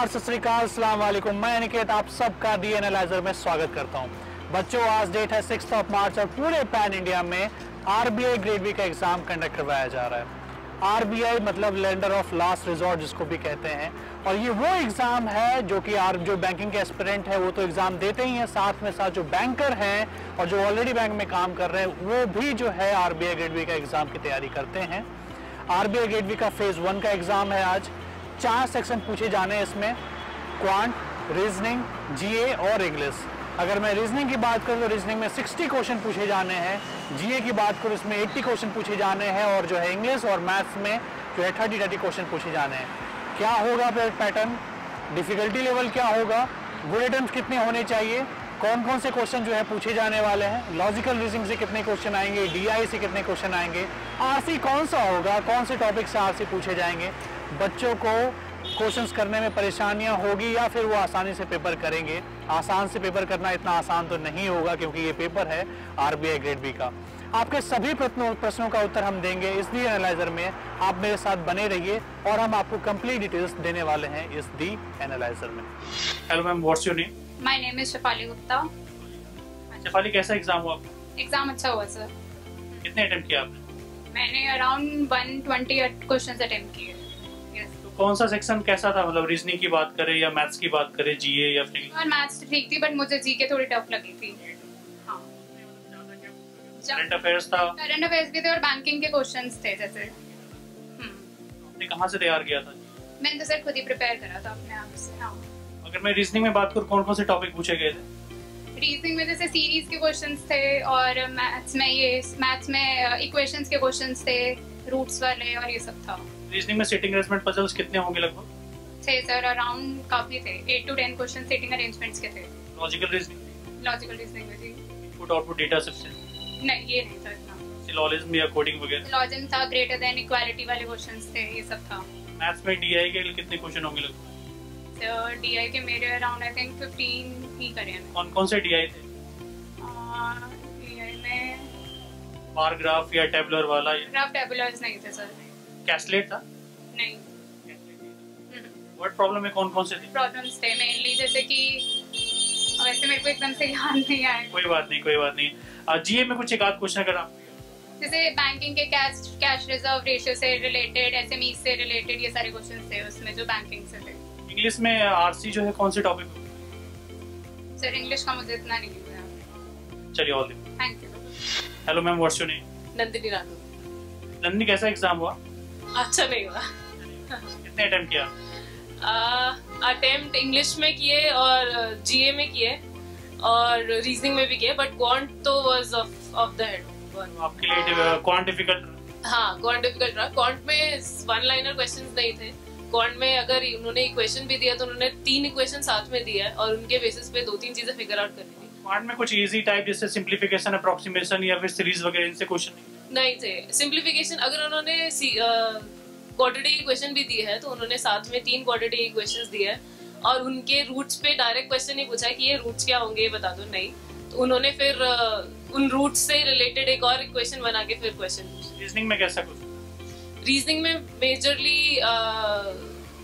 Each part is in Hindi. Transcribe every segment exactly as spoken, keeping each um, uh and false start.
नमस्कार, सत श्री अकाल, अस्सलाम वालेकुम। मैं अनिकेत आप सबका डी एनालाइजर में स्वागत करता हूं। बच्चों, आज डेट है सिक्स ऑफ मार्च और पूरे पैन इंडिया में आरबीआई ग्रेड बी का एग्जाम कंडक्ट करवाया जा रहा है। आरबीआई मतलब लेंडर ऑफ लास्ट रिजॉर्ट जिसको भी कहते हैं, और ये वो एग्जाम है जो कि आर जो बैंकिंग के एस्पिरेंट है वो तो एग्जाम देते ही हैं, साथ में साथ जो बैंकर हैं और जो ऑलरेडी बैंक में काम कर रहे हैं वो भी जो है आरबीआई ग्रेड बी का एग्जाम की तैयारी करते हैं। आरबीआई ग्रेड बी का फेज वन का एग्जाम है आज। चार सेक्शन पूछे जाने हैं इसमें, क्वांट, रीजनिंग, जीए और इंग्लिश। अगर मैं रीजनिंग की बात करूं तो रीजनिंग में साठ क्वेश्चन पूछे जाने हैं, जीए की बात करूं इसमें अस्सी क्वेश्चन पूछे जाने हैं, और जो है इंग्लिश और मैथ्स में जो है तीस तीस क्वेश्चन पूछे जाने हैं। क्या होगा पैटर्न, डिफिकल्टी लेवल क्या होगा, गुड अटेम्प्ट कितने होने चाहिए, कौन कौन से क्वेश्चन जो है पूछे जाने वाले हैं, लॉजिकल रीजनिंग से कितने क्वेश्चन आएंगे, डीआई से कितने क्वेश्चन आएंगे, आरसी कौन सा होगा, कौन से टॉपिक से आरसी पूछे जाएंगे, बच्चों को क्वेश्चंस करने में परेशानियां होगी या फिर वो आसानी से पेपर करेंगे। आसान से पेपर करना इतना आसान तो नहीं होगा क्योंकि ये पेपर है आरबीआई ग्रेड बी का। आपके सभी प्रश्नों का उत्तर हम देंगे इस दी एनालाइजर में। आप मेरे साथ बने रहिए और हम आपको कंप्लीट डिटेल्स देने वाले हैं इस दी एनालाइजर में। Hello ma'am, what's your name? My name is Shefali Gupta. Shefali, कैसा एग्जाम हुआ आपका? एग्जाम अच्छा हुआ सर। कितने अटेम्प्ट किया आपने? मैंने around one twenty questions attempt किए। तो कौन सा सेक्शन कैसा था, मतलब रीजनिंग की बात करें या मैथ्स की बात करें, जीए या फिर? और मैथ्स ठीक थी बट मुझे जीके थोड़ी टफ लगी थी। हाँ, करंट अफेयर्स था, करंट अफेयर्स भी थे और बैंकिंग के क्वेश्चंस थे जैसे। आपने कहाँ से तैयार किया था? मैंने तो सर खुद ही प्रिपेयर करा था अपने आप से। हाँ, अगर मैं रीजनिंग में बात करूँ, कौन कौन से टॉपिक पूछे गए थे? रीजनिंग में जैसे सीरीज के क्वेश्चंस थे और मैथ्स में ये मैथ्स में इक्वेशंस के क्वेश्चंस थे, रूट्स वाले और ये सब था। रीजनिंग में सिटिंग अरेंजमेंट पजल्स कितने होंगे लगभग? थे सर अराउंड काफी थे, eight to ten question sitting arrangements के थे। Logical reasoning? लॉजिकल रीजनिंग में थी। इनपुट आउटपुट डेटा सबसे? नहीं, ये नहीं था इतना। सिलोजिज्म या कोडिंग वगैरह? सिलोजिज्म था, ग्रेटर देन इक्वालिटी वाले क्वेश्चंस थे, ये सब था। मैथ्स में डीआई के लिए कितने क्वेश्चन होंगे लगभग? सर डीआई के मेरे अराउंड आई थिंक फिफ्टीन ही करे हैं। कौन कौन से डीआई थे? डीआई में बार ग्राफ या टेबुलर वाला? ग्राफ टेबुलर्स नहीं थे सर। कैस्लेट था? नहीं। वर्ड प्रॉब्लम में कौन कौन से थे? प्रॉब्लम्स थे मेनली, जैसे कि वैसे मेरे को एकदम से याद नहीं आया। कोई बात नहीं, कोई बात नहीं। जीए में कुछ एक आध क्वेश्चन अगर आप, जैसे बैंकिंग के कैश कैश रिजर्व रेशियो से रिलेटेड, एसएमई से रिलेटेड, ये सारे क्वेश्चंस थे उसमें जो बैंकिंग से थे। इंग्लिश में आरसी जो है कौन से टॉपिक? सर इंग्लिश का मुझे इतना नहीं हुआ। चलिए, all the best. Thank you. Hello ma'am, what's your name? Nandini Ranu. Nandini, कैसा एग्जाम हुआ? अच्छा नहीं हुआ। कितने अटेम्प्ट किया? अटेम्प्ट इंग्लिश में किए और जीए में किए और रीजनिंग में भी किए, बट क्वांट तो was off off the head. आपके लिए क्वांट डिफिकल्ट? हाँ, क्वांट डिफिकल्ट रहा। क्वांट में वन लाइनर क्वेश्चंस नहीं थे। क्वांट में अगर उन्होंने इक्वेशन भी दिया तो उन्होंने तीन इक्वेशन साथ में दिया है और उनके बेसिस पे दो तीन चीजें फिगर आउट करनी थी। क्वांट में कुछ इजी टाइप जैसे सिंपलीफिकेशन, अप्रोक्सीमेशन या फिर सीरीज वगैरह, इनसे क्वेश्चन नहीं थे। सिंपलीफिकेशन अगर उन्होंने क्वाड्रेटिक इक्वेशन भी दी है तो उन्होंने साथ में तीन क्वाड्रेटिक इक्वेशंस दिए हैं और उनके रूट्स पे डायरेक्ट क्वेश्चन नहीं पूछा कि ये रूट्स क्या होंगे बता दो, नहीं। तो उन्होंने फिर uh, उन रूट्स से रिलेटेड एक और इक्वेशन बना के फिर क्वेश्चन पूछा। रीजनिंग में कैसा कुछ? रीजनिंग में मेजरली uh,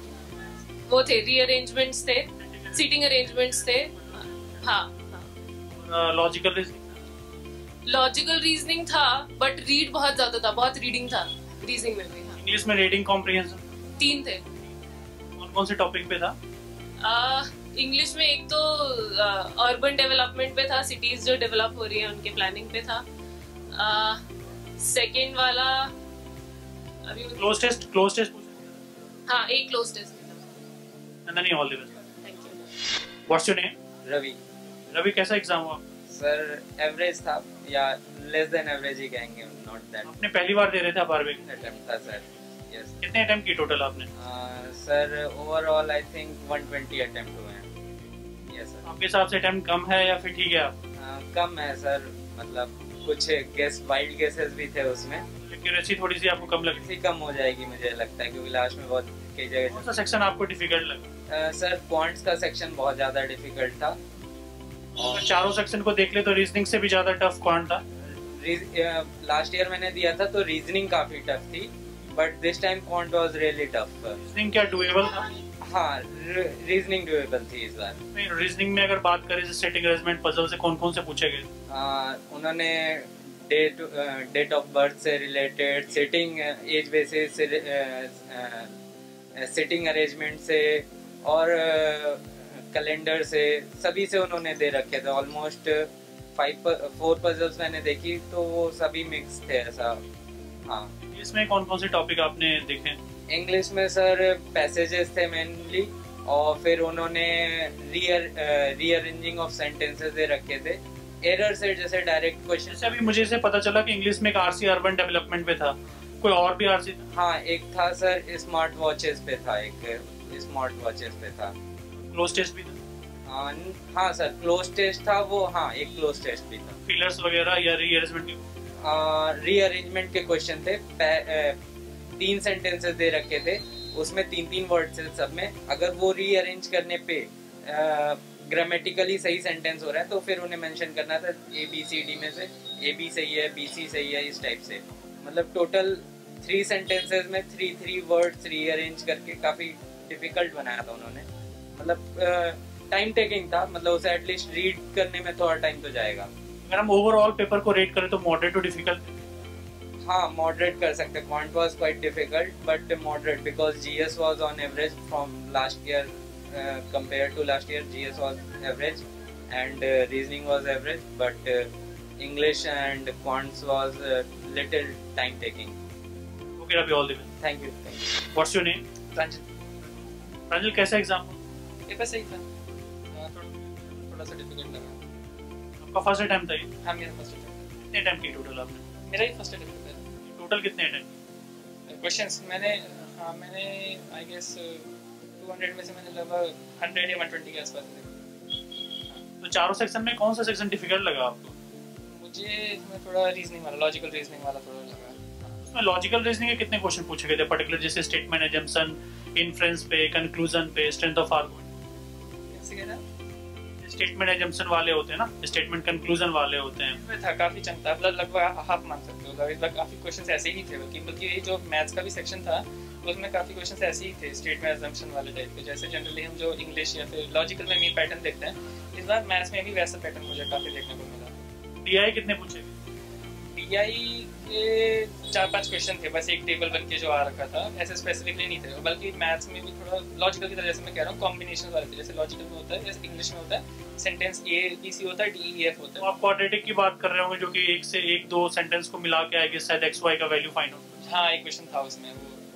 वो थे रीअरेंजमेंट्स थे, सीटिंग अरेंजमेंट्स थे। हाँ, लॉजिकल रीजनिंग? लॉजिकल रीजनिंग था बट रीड बहुत ज्यादा था, बहुत रीडिंग था रीजनिंग में भी। इंग्लिश में रीडिंग कॉम्प्रिहेंशन? तीन थे। कौन कौन से टॉपिक पे था? इंग्लिश में एक तो अर्बन uh, डेवलपमेंट पे था, सिटीज जो डेवलप हो रही है उनके प्लानिंग पे था। सेकंड uh, वाला अभी क्लोज टेस्ट? Cloze test? हाँ, एक क्लोज टेस्ट था। Nandani, all the best. Thank you. What's your name? Ravi. Ravi, कैसा एग्जाम हुआ? सर एवरेज था या लेस देन एवरेज ही कहेंगे, नॉट दैट। आपने पहली बार दे रहे थे बारहवीं? अटेम्प्ट था सर। यस। कितने अटेम्प्ट की टोटल आपने? Sir overall I think one twenty attempt हुए हैं। Yes sir. आपके हिसाब से अटेम्प्ट कम है या फिर ठीक है? आप uh, कम है सर, मतलब कुछ गेस वाइल्ड गेसेस भी थे उसमें। एक्यूरेसी थोड़ी सी आपको कम लगी? कम हो जाएगी मुझे लगता है क्योंकि लास्ट में बहुत कई जगह। कौन सा सेक्शन आपको डिफिकल्ट लगा? सर क्वांट्स का सेक्शन बहुत ज्यादा डिफिकल्ट था। और चारों सेक्शन को देख ले तो रीजनिंग से भी ज्यादा टफ क्वांट था। लास्ट ईयर मैंने दिया था तो रीजनिंग काफी टफ थी, but this time quant was really tough. Reasoning क्या डुएबल था? हाँ, रीजनिंग डुएबल थी इस बार। नहीं, रीजनिंग में अगर बात करें सेटिंग अरेंजमेंट पजल से कौन कौन से पूछे गए? आ, उन्होंने डेट डेट ऑफ बर्थ से रिलेटेड, सिटिंग एज बेसिस से, सिटिंग अरेंजमेंट से और कैलेंडर से, सभी से उन्होंने दे रखे थे। ऑलमोस्ट फाइव फोर पजल्स मैंने देखी तो वो सभी मिक्स थे ऐसा। हाँ, इसमें कौन कौन से टॉपिक आपने देखे? इंग्लिश में सर पैसेजेस थे मेनली, और फिर उन्होंने रीअर रीअरेंजिंग ऑफ सेंटेंसेस दे रखे थे। एरर से जैसे डायरेक्ट क्वेश्चन। जैसे अभी मुझे से पता चला कि इंग्लिश में एक आरसी अर्बन डेवलपमेंट पे था, कोई और भी आरसी? हाँ, एक था सर स्मार्ट वॉचेस पे था, एक स्मार्ट वॉचेस पे था। क्लोज टेस्ट भी था? हाँ, हाँ सर, क्लोज टेस्ट था वो। हाँ, एक क्लोज टेस्ट भी था। फिलर्स वगैरह या रीअरेंजमेंट? रीअरेंजमेंट के क्वेश्चन थे। तीन सेंटेंसेस दे रखे थे, उसमें तीन तीन वर्ड्स थे सब में। अगर वो रीअरेंज करने पे ग्रामेटिकली सही सेंटेंस हो रहा है तो फिर उन्हें मेंशन करना था ए बी सी डी में से ए बी सही है, बी सी सही है, इस टाइप से। मतलब टोटल थ्री सेंटेंसेस में थ्री थ्री वर्ड्स रीअरेंज करके काफ़ी डिफिकल्ट बनाया था उन्होंने। मतलब टाइम टेकिंग था, मतलब उसे एटलीस्ट रीड करने में थोड़ा टाइम तो जाएगा। अगर हम ओवरऑल पेपर को रेट करें तो मॉडरेट टू डिफिकल्ट? हाँ, मॉडरेट कर सकते हैं। Quant was quite difficult but moderate, because GS was on average from last year compare to last year. GS was average and reasoning was average, but English and quants was little time taking. Okay Ravi, all the best. Thank you. What's your name? Pranjal. Pranjal, कैसा एग्जाम? पेपर सही था, थोड़ा थोड़ा सा डिफिकल्ट लगा। आपका फर्स्ट अटेम्प्ट था ये? हाँ, मेरा फर्स्ट अटेम्प्ट। कितने अटेम्प्ट किए टोटल आपने? मेरा ही फर्स्ट अटेम्प्ट था। टोटल कितने अटेम्प्ट? क्वेश्चंस मैंने, हाँ मैंने आई गेस टू हंड्रेड में से मैंने लगभग हंड्रेड या वन ट्वेंटी के आसपास थे। तो चारों सेक्शन में कौन सा सेक्शन डिफिकल्ट लगा आपको? मुझे इसमें थोड़ा रीजनिंग वाला, लॉजिकल रीजनिंग वाला थोड़ा लगा। उसमें लॉजिकल रीजनिंग के कितने क्वेश्चन पूछे गए थे पर्टिकुलर, जैसे स्टेटमेंट अजम्पशन, इनफ्रेंस पे, कंक्लूजन पे, स्ट्रेंथ ऑफ आर्गुमेंट? कैसे कहना? स्टेटमेंट अजम्पशन वाले होते हैं ना, स्टेटमेंट कंक्लूजन वाले होते हैं। इसमें था काफी चंक था, मतलब लगभग हाफ मान सकते हो। लगभग काफी क्वेश्चंस ऐसे ही थे, बल्कि बल्कि ये जो मैथ्स का भी सेक्शन था उसमें काफी क्वेश्चंस ऐसे ही थे, स्टेटमेंट अजम्पशन वाले टाइप के। जैसे जनरली हम जो इंग्लिश या फिर लॉजिकल में मीन पैटर्न देखते हैं, इस बार मैथ्स में भी वैसा पैटर्न मुझे काफी देखने को मिला। डीआई कितने पूछे? डीआई के चार पांच क्वेश्चन थे बस, एक टेबल बन के जो आ रखा था, ऐसे स्पेसिफिकली नहीं थे। बल्कि मैथ्स में भी थोड़ा लॉजिकल की तरह, जैसे मैं कह रहा हूँ कॉम्बिनेशन वाले थे। जैसे लॉजिकल में होता है, जैसे इंग्लिश में होता है सेंटेंस ए बी सी होता है, डी ई एफ होता तो है। आप क्वाड्रेटिक की बात कर रहे होंगे, जो कि एक से एक दो सेंटेंस को मिला के आएगी, शायद एक्स वाई का वैल्यू फाइंड हो। हाँ, एक क्वेश्चन था उसमें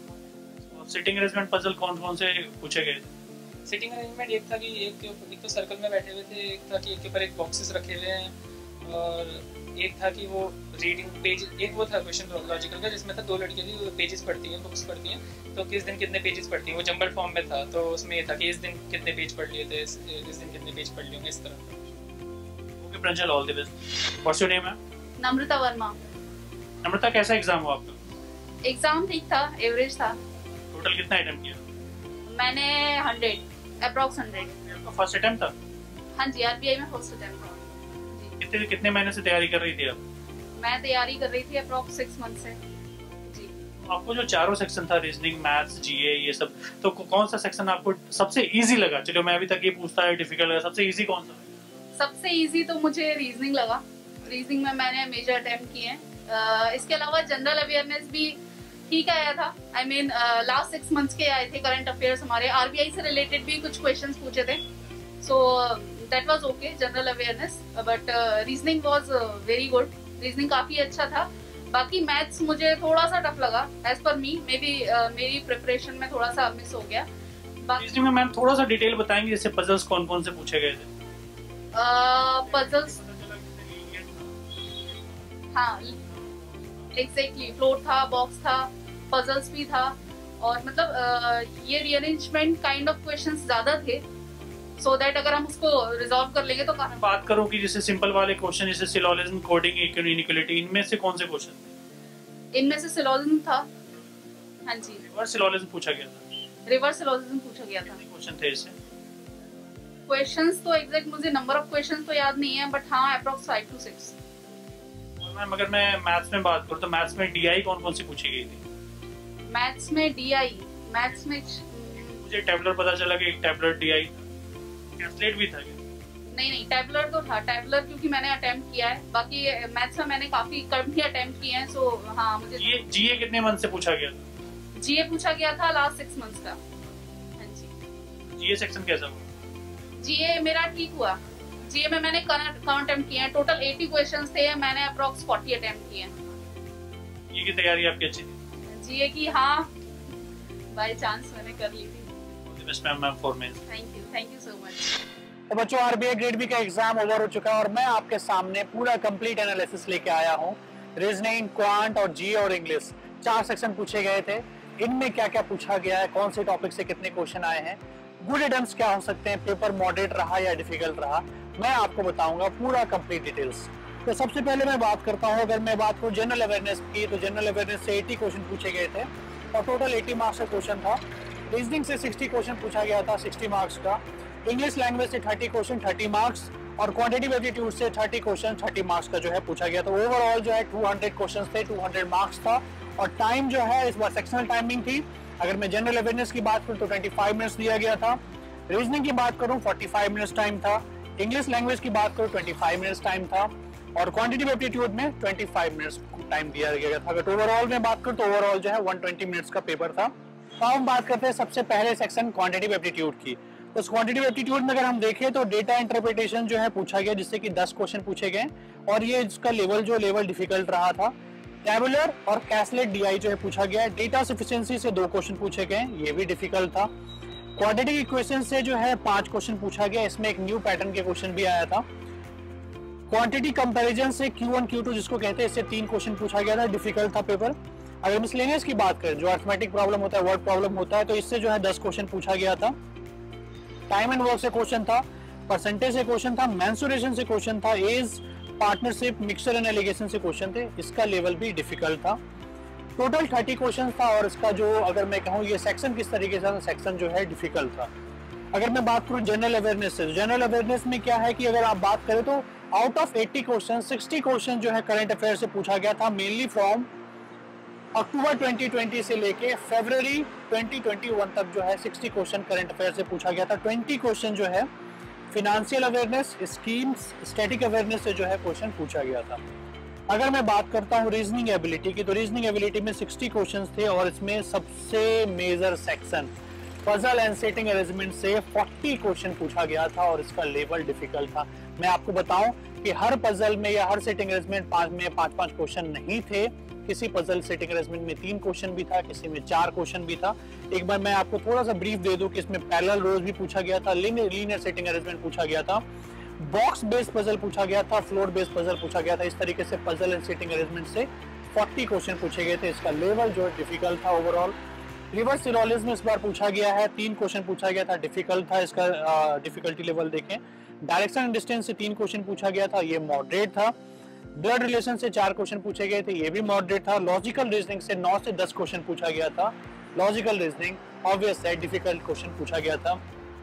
वो। सिटिंग अरेंजमेंट पजल कौन कौन से पूछे गए? सिटिंग अरेंजमेंट एक था कि एक के ऊपर, एक तो सर्कल में बैठे हुए थे, एक था कि एक के ऊपर एक बॉक्सेस रखे हुए हैं, और एक था कि वो रीडिंग पेज, एक वो था क्वेश्चन लॉजिकल का जिसमें था दो लड़कियां थी, वो पेजेस पढ़ती हैं, बुक्स पढ़ती हैं, तो किस दिन कितने पेजेस पढ़ती हैं, वो जंबल फॉर्म में था। तो उसमें ये था कि इस दिन कितने पेज पढ़ लिए थे, इस, इस दिन कितने पेज पढ़ लिए होंगे, इस तरह। Okay Pranjal, all the best. What's your name है? नम्रता वर्मा। नम्रता, कैसा एग्जाम हुआ आपका? एग्जाम ठीक था, एवरेज था। टोटल कितना अटेम्प्ट किया? मैंने हंड्रेड, अप्रॉक्स हंड्रेड। आपका फर्स्ट अटेम्प्ट था? हाँ जी, आरबीआई में फर्स्ट अटेम्प्ट था। कितने कितने महीने से तैयारी कर रही थी आप? मैं तैयारी कर रही थी अप्रॉक्स सिक्स मंथ से जी। आपको जो चारों सेक्शन था, रीजनिंग, मैथ्स, जीए, ये सब, तो कौन सा सेक्शन आपको सबसे इजी लगा? चलो मैं अभी तक ये पूछता है डिफिकल्ट लगा, सबसे इजी कौन सा? सबसे इजी तो मुझे रीजनिंग लगा। रीजनिंग में मैंने मेजर अटेम्प्ट किए हैं। इसके अलावा जनरल अवेयरनेस भी ठीक आया था। I mean last six months के आए थे करंट अफेयर्स हमारे, आरबीआई से रिलेटेड भी कुछ क्वेश्चंस पूछे थे, so that was okay general awareness. But reasoning was very good, reasoning काफी अच्छा था। बाकी मैथ्स मुझे थोड़ा सा टफ लगा as per me, may be मेरी प्रिपरेशन में थोड़ा सा मिस हो गया। रीजनिंग में मैम थोड़ा सा डिटेल बताएंगे, जैसे पजल्स कौन कौन से पूछे गए थे? पजल्स, हाँ एग्जैक्टली, फ्लोट था, बॉक्स था, पजल्स भी था, और मतलब uh, ये रीअरेंजमेंट काइंड ऑफ क्वेश्चंस ज्यादा थे, सो so दैट अगर हम उसको रिजॉल्व कर लेंगे तो काफी। बात करूं कि जैसे सिंपल वाले क्वेश्चन, जैसे सिलोजिज्म, कोडिंग, इनइक्वालिटी, इनमें से कौन से क्वेश्चन थे? इनमें से सिलोजिज्म था। हाँ जी, रिवर्स सिलोजिज्म पूछा गया था। रिवर्स सिलोजिज्म पूछा गया था। क्वेश्चन थे इससे? क्वेश्चंस तो एग्जैक्ट मुझे नंबर ऑफ क्वेश्चंस तो याद नहीं है, बट हाँ अप्रॉक्स फाइव टू सिक्स। और मैम अगर मैं मैथ्स में बात करूं तो मैथ्स में डीआई कौन कौन सी पूछी गई थी? मैथ्स में डीआई, मैथ्स में मुझे टैबलर पता चला कि एक टैबलर डीआई कैलकुलेट भी था क्या? नहीं नहीं टैबलर तो था, टैबलर क्योंकि मैंने अटेम्प्ट किया है, बाकी मैथ्स में मैंने काफी कम ही अटेम्प्ट किए हैं। सो हाँ मुझे जीए जीए कितने मंथ से पूछा गया था? जीए पूछा गया था लास्ट सिक्स मंथ्स का। हाँ जी। जीए सेक्शन कैसा हुआ? जीए मेरा ठीक हुआ। जीए में मैंने कम अटेम्प्ट किए हैं, टोटल अस्सी क्वेश्चंस थे, मैंने अप्रोक्स चालीस अटेम्प्ट किए हैं। ये की तैयारी आपकी अच्छी थी? जीए की हाँ बाय चांस मैंने कर ली थी। Best ma'am ma'am for mains. Thank you thank you so much. तो बच्चों आरबीआई ग्रेड बी का एग्जाम ओवर हो चुका है और मैं आपके सामने पूरा कंप्लीट एनालिसिस लेके आया हूँ। रीजनिंग, क्वांट और जी और इंग्लिश चार सेक्शन पूछे गए थे। इनमें क्या क्या पूछा गया है, कौन से टॉपिक से कितने क्वेश्चन आए हैं, गुड अटेम्प्ट्स क्या हो सकते हैं, पेपर मॉडरेट रहा या डिफिकल्ट रहा, मैं आपको बताऊंगा पूरा कंप्लीट डिटेल्स। तो सबसे पहले मैं बात करता हूँ, अगर मैं बात करूँ जनरल अवेयरनेस की, तो जनरल अवेयरनेस से अस्सी क्वेश्चन पूछे गए थे और टोटल अस्सी मार्क्स का क्वेश्चन था। रीजनिंग से साठ क्वेश्चन पूछा गया था, साठ मार्क्स का। इंग्लिश लैंग्वेज से तीस क्वेश्चन, तीस मार्क्स और क्वांटिटेटिव एप्टीट्यूड से तीस क्वेश्चन, तीस मार्क्स का जो है पूछा गया। तो ओवरऑल जो है दो सौ क्वेश्चंस थे, दो सौ मार्क्स था और टाइम जो है इस बार सेक्शनल टाइमिंग थी। अगर मैं जनरल अवेयरनेस की बात करूं तो पच्चीस मिनट्स दिया गया था। रीजनिंग की बात करूं पैंतालीस मिनट्स टाइम था। इंग्लिश लैंग्वेज की बात करूं पच्चीस मिनट्स टाइम था और क्वांटिटेटिव एप्टीट्यूड में पच्चीस मिनट्स टाइम दिया गया था। अगर ओवरऑल में बात करूं तो ओवरऑल जो है एक सौ बीस मिनट्स का पेपर था। तो हम बात करते हैं सबसे पहले सेक्शन क्वांटिटेटिव एप्टीट्यूड की। तो क्वांटिटेटिव एप्टीट्यूड में अगर हम देखें तो डेटा इंटरप्रिटेशन जो है पूछा गया, जिससे कि दस क्वेश्चन पूछे गए और ये इसका लेवल जो लेवल डिफिकल्ट रहा था। टैबुलर और कैसलेट डीआई जो है पूछा गया। डेटा सफिशिएंसी से दो क्वेश्चन पूछे गए, ये भी डिफिकल्ट था। क्वाड्रेटिक इक्वेशन से जो है पांच क्वेश्चन पूछा गया, इसमें एक न्यू पैटर्न के क्वेश्चन भी आया था। क्वांटिटी कंपैरिजन से क्यू वन क्यू टू जिसको कहते हैं, इससे तीन क्वेश्चन पूछा गया था, डिफिकल्ट था पेपर। अगर मिसलेनियस की बात करें, जो अरिथमेटिक प्रॉब्लम होता है, वर्ड प्रॉब्लम होता है, तो इससे जो है दस क्वेश्चन पूछा गया था। टाइम एंड वर्क से क्वेश्चन था, परसेंटेज से क्वेश्चन था, मेंसुरेशन से क्वेश्चन था, age, partnership, mixture and alligation से क्वेश्चन थे, इसका लेवल भी डिफिकल्ट था। टोटल तीस क्वेश्चन था और इसका जो अगर मैं कहूँ ये सेक्शन किस तरीके से सेक्शन जो है डिफिकल्ट था। अगर मैं बात करूँ जनरल अवेयरनेस से, जनरल अवेयरनेस में क्या है कि अगर आप बात करें तो आउट ऑफ अस्सी क्वेश्चन साठ क्वेश्चन जो है करंट अफेयर से पूछा गया था, मेनली फ्रॉम अक्टूबर दो हज़ार बीस से लेके फरवरी दो हज़ार इक्कीस तक जो है साठ क्वेश्चन करंट अफेयर से पूछा गया था। बीस क्वेश्चन जो है financial awareness, schemes, static awareness से जो है क्वेश्चन पूछा गया था। अगर मैं बात करता हूँ रीजनिंग एबिलिटी की, तो रीजनिंग एबिलिटी में साठ क्वेश्चंस थे और इसमें सबसे major section puzzle and seating arrangement से चालीस क्वेश्चन पूछा गया था और इसका लेवल डिफिकल्ट था। मैं आपको बताऊं कि हर पजल में या हर सेटिंग अरेंजमेंट पांच में पांच पांच क्वेश्चन नहीं थे। किसी पजल सेटिंग अरेंजमेंट में तीन क्वेश्चन भी था, किसी में चार क्वेश्चन भी था। एक बार मैं आपको थोड़ा सा ब्रीफ दे दूं कि इसमें पैरेलल रोज भी पूछा गया था, लीनियर सेटिंग अरेंजमेंट पूछा गया था, बॉक्स बेस्ड पजल पूछा गया था, फ्लोर बेस्ड पजल पूछा गया था। इस तरीके से पजल एंड सेटिंग अरेंजमेंट से चालीस क्वेश्चन पूछे गए थे। इसका लेवल जो है डिफिकल्ट था ओवरऑल। रिवर्स सिरोलिस में इस बार पूछा गया है, तीन क्वेश्चन पूछा गया था, डिफिकल्ट था। इसका डिफिकल्टी लेवल देखें। डायरेक्शन एंड डिस्टेंस से तीन क्वेश्चन पूछा गया था, ये मॉडरेट था। ब्लड रिलेशन से चार क्वेश्चन पूछे गए थे, ये भी मॉडरेट था। लॉजिकल रीजनिंग से नौ से दस क्वेश्चन पूछा गया था। लॉजिकल रीजनिंग ऑब्वियस है, डिफिकल्ट क्वेश्चन पूछा गया था।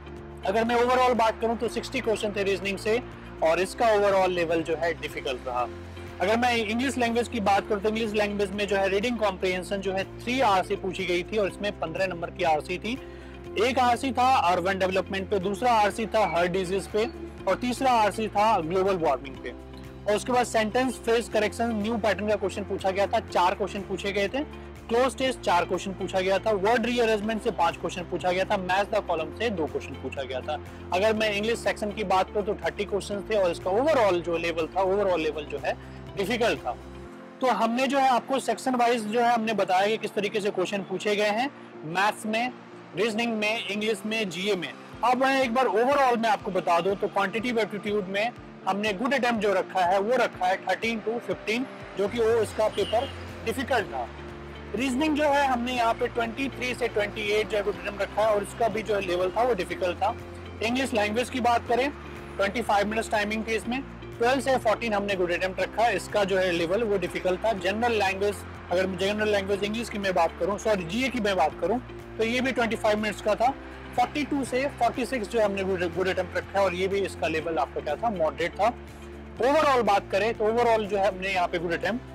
अगर मैं ओवरऑल बात करूं तो साठ क्वेश्चन थे रीजनिंग से और इसका ओवरऑल लेवल जो है डिफिकल्ट रहा। अगर मैं इंग्लिश लैंग्वेज की बात करूं तो इंग्लिश लैंग्वेज में जो है रीडिंग कॉम्प्रिहेंशन जो है थ्री आरसी पूछी गई थी और इसमें पंद्रह नंबर की आरसी थी। एक आरसी था अर्बन डेवलपमेंट पे, दूसरा आरसी था हार्ट डिजीज पे और तीसरा आरसी था ग्लोबल वार्मिंग पे। और उसके बाद sentence phrase correction new pattern का क्वेश्चन पूछा गया था, चार क्वेश्चन पूछे गए थे। क्लोज टेस्ट चार क्वेश्चन पूछा गया था। वर्ड रीअरेंजमेंट से पांच क्वेश्चन पूछा गया था। मैच द कॉलम से दो क्वेश्चन पूछा गया था। अगर मैं इंग्लिश सेक्शन की बात करूं तो तीस क्वेश्चन थे और इसका ओवरऑल जो लेवल था, ओवरऑल लेवल जो है डिफिकल्ट था। तो हमने जो है आपको सेक्शन वाइज जो है हमने बताया कि किस तरीके से क्वेश्चन पूछे गए हैं मैथ्स में, रीजनिंग में, इंग्लिश में, जीए में। अब मैं एक बार ओवरऑल में आपको बता दूं तो क्वांटिटेटिव एप्टीट्यूड में हमने गुड अटेम्प्ट जो रखा है वो रखा है थर्टीन टू फिफ्टीन, जो कि वो इसका पेपर डिफिकल्ट था। रीजनिंग जो है हमने यहाँ पे तेईस से अट्ठाईस जो है गुड अटेम्प्ट रखा है और इसका भी जो है लेवल था वो डिफिकल्ट था। इंग्लिश लैंग्वेज की बात करें पच्चीस मिनट्स टाइमिंग थी इसमें, बारह से चौदह हमने गुड अटेम्प्ट रखा है, इसका जो है लेवल वो डिफिकल्ट था। जनरल लैंग्वेज, अगर जनरल लैंग्वेज इंग्लिश की मैं बात करूँ, सॉरी जीए की मैं बात करूँ, तो ये भी पच्चीस मिनट्स का था। बयालीस से छियालीस जो हमने गुड अटेम्प्ट रखा है और ये भी इसका लेवल आपका क्या था, मॉडरेट था। ओवरऑल बात करें तो ओवरऑल जो है हमने यहाँ पे गुड अटेम्प्ट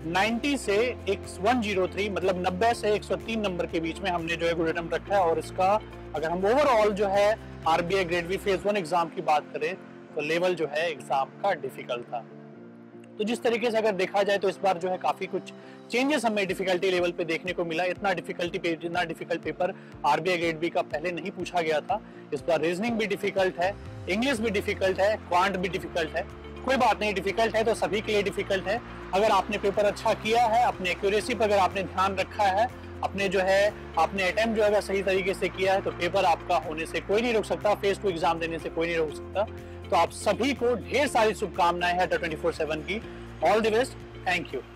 नब्बे से एक सौ तीन मतलब नब्बे से एक सौ तीन नंबर के बीच में हमने जो है गुड अटेम्प्ट रखा है। और इसका अगर हम ओवरऑल जो है RBI grade B phase one exam की बात करें तो लेवल जो है एग्जाम का डिफिकल्ट था। तो जिस तरीके से अगर देखा जाए तो इस बार जो है काफी कुछ चेंजेस हमें डिफिकल्टी लेवल पे देखने को मिला। इतना डिफिकल्टी पे इतना difficult paper RBI grade B का पहले नहीं पूछा गया था। इस बार रीजनिंग भी डिफिकल्ट है, इंग्लिश भी डिफिकल्ट है, क्वांट भी डिफिकल्ट है। कोई बात नहीं, डिफिकल्ट है तो सभी के लिए डिफिकल्ट है। अगर आपने पेपर अच्छा किया है, अपने एक्यूरेसी पर अगर आपने ध्यान रखा है, अपने जो है आपने अटेम्प्ट जो है सही तरीके से किया है तो पेपर आपका होने से कोई नहीं रोक सकता, फेज टू एग्जाम देने से कोई नहीं रोक सकता। तो आप सभी को ढेर सारी शुभकामनाएं हैं ट्वेंटी फोर सेवन की। All the best, thank you.